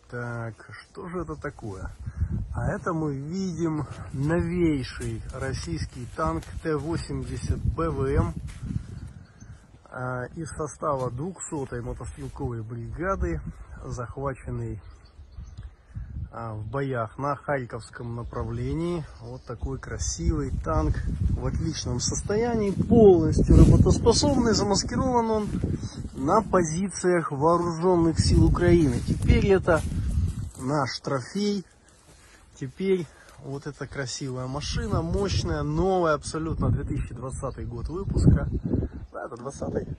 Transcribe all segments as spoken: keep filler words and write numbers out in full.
Так, что же это такое? А это мы видим новейший российский танк Т восемьдесят Б В М из состава двухсотой мотострелковой бригады, захваченный в боях на Харьковском направлении. Вот такой красивый танк в отличном состоянии, полностью работоспособный. Замаскирован он на позициях вооруженных сил Украины. Теперь это наш трофей. Теперь вот эта красивая машина, мощная, новая абсолютно, две тысячи двадцатый год выпуска. Да, это двадцатый.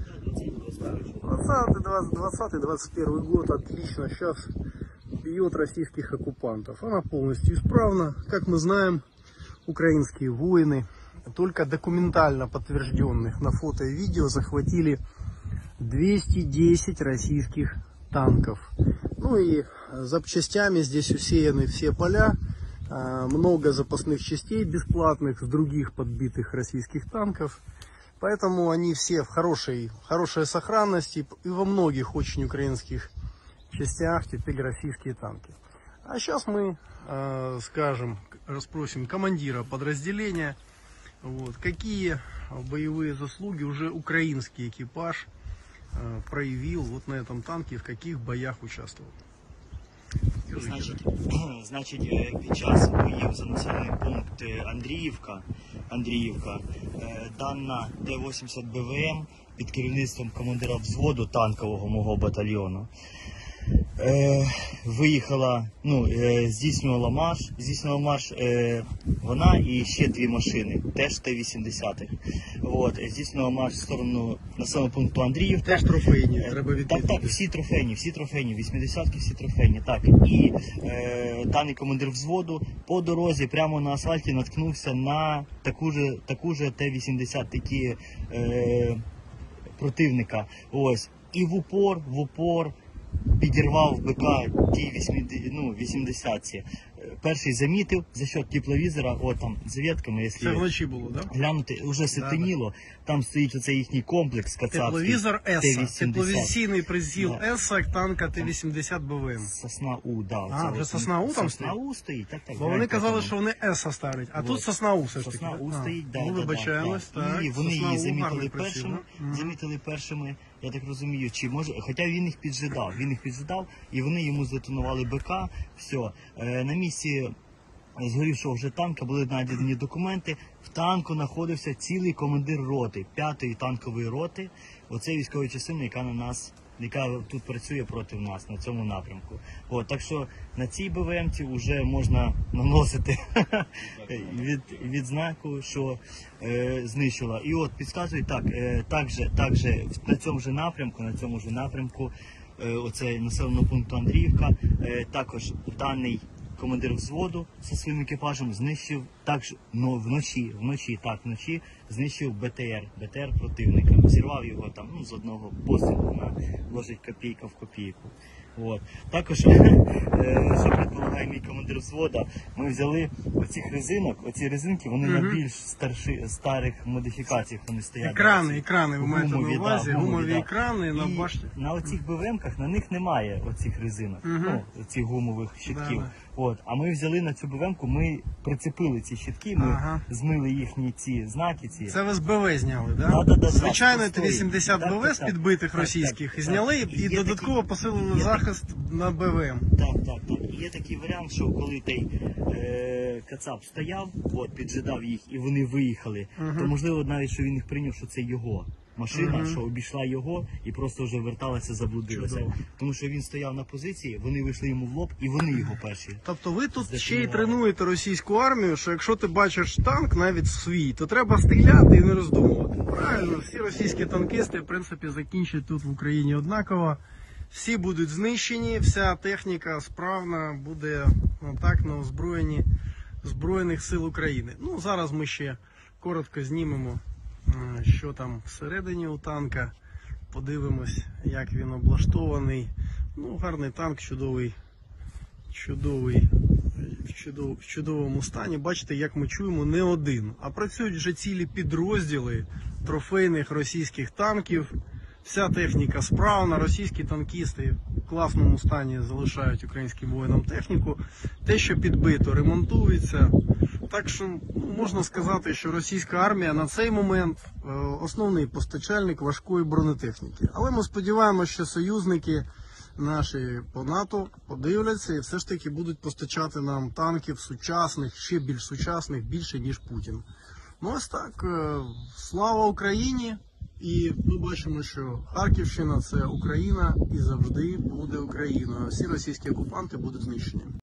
двадцатый, двадцать первый год, отлично. Сейчас бьет российских оккупантов. Она полностью исправна. Как мы знаем, украинские воины, только документально подтвержденных на фото и видео, захватили двести десять российских танков. Ну и запчастями здесь усеяны все поля. Много запасных частей бесплатных с других подбитых российских танков. Поэтому они все в хорошей, хорошей сохранности, и во многих очень украинских частях теперь российские танки. А сейчас мы э, скажем, расспросим командира подразделения, вот, какие боевые заслуги уже украинский экипаж э, проявил вот на этом танке, в каких боях участвовал. Значить, значить, під час боїв за населений пункт Андріївка, Андріївка дана Т вісімдесят Б В М під керівництвом командира взводу танкового мого батальйону е, виїхала, ну, е, здійснювала марш, здійснювала марш е, вона і ще дві машини, теж Т вісімдесят. От, здійснювала марш в сторону населеного пункту Андріївка. Теж трофейні, треба відповідати. Так, так, всі трофейні, всі трофейні, вісімдесятки всі трофейні, так. І е, даний командир взводу по дорозі прямо на асфальті наткнувся на таку же, таку же Т вісімдесят, такі е, противника. Ось. І в упор, в упор підірвав БК ті вісімдесят. Перший замітив за счет тепловізора, от там за ветками, якщо це вночі було, да? глянути, вже сетеніло, да, да. Там стоїть оцей їхній комплекс кацапський. Тепловізор ЕСА, тепловізійний приціл, да. ЕСА танка Т вісімдесят Б В М. Сосна У, да. А, вже Сосна У там Сосна У стоїть, так, так. Бо вони казали, що вони ЕСА ставлять, а вот. Тут Сосна У все ж таки. Сосна У стоїть, да, ну, да, вибачаємось, да, так. І вони Сосна її У замітили першими, угу. замітили першими, я так розумію, чи може, хоча він їх піджидав, він їх піджидав, і вони йому здетонували БК, все. Е, на місці згорівшого вже танка були знайдені документи. В танку знаходився цілий командир роти, п'ятої танкової роти. Оце військова частина, яка на нас, яка тут працює проти нас на цьому напрямку. От, так що на цій Б В М-ці вже можна наносити від, відзнаку, що е, знищила. І от підказують так, е, також, також на цьому ж напрямку, на цьому ж напрямку, е, оце населеного пункту Андріївка, е, також даний командир взводу зі своїм екіпажем знищив, також, ну, вночі, вночі, так, вночі знищив Б Т Р, Б Т Р противника, зірвав його там, ну, з одного пострілу, на, ложить копійка в копійку. От. Також, що предполагає мій командир взвода, ми взяли оцих резинок, оці резинки, вони угу. на більш старші, старих модифікаціях вони стоять. Екрани, екрани, ви маєте на увазі, да, гумові да. екрани, на башті. На оцих Б В М-ках, на них немає оцих резинок, угу. ну, цих гумових щитків. Да, да. От. А ми взяли на цю Б В М-ку, ми прицепили ці щитки, ми ага. змили їхні ці знаки. Ці. Це ви з Б В зняли, да? Да, да, да, звичайно, Т вісімдесят Б В з підбитих так, російських так, зняли так. і, і додатково такі, посилили захист такі, на Б В М. Так, так, так. І є такий варіант, що коли той е, кацап стояв, от, піджидав їх і вони виїхали, угу. то можливо навіть, що він їх прийняв, що це його машина, угу. що обійшла його і просто вже верталася, заблудилася. Чудово. Тому що він стояв на позиції, вони вийшли йому в лоб і вони його перші. Тобто ви тут ще й тренуєте російську армію, що якщо ти бачиш танк, навіть свій, то треба стріляти і не роздумувати. Правильно, всі російські танкісти, в принципі, закінчать тут в Україні однаково. Всі будуть знищені, вся техніка справна буде так на озброєнні Збройних сил України. Ну, зараз ми ще коротко знімемо, що там всередині у танка. Подивимось, як він облаштований. Ну, гарний танк, чудовий, чудовий, в, чудов, в чудовому стані. Бачите, як ми чуємо, не один. А працюють вже цілі підрозділи трофейних російських танків. Вся техніка справна, російські танкісти класному стані залишають українським воїнам техніку. Те, що підбито, ремонтується. Так що ну, можна сказати, що російська армія на цей момент е, основний постачальник важкої бронетехніки. Але ми сподіваємося, що союзники наші по НАТО подивляться і все ж таки будуть постачати нам танків сучасних, ще більш сучасних, більше ніж Путін. Ну ось так, е, слава Україні! І ми бачимо, що Харківщина – це Україна і завжди буде Україною. Всі російські окупанти будуть знищені.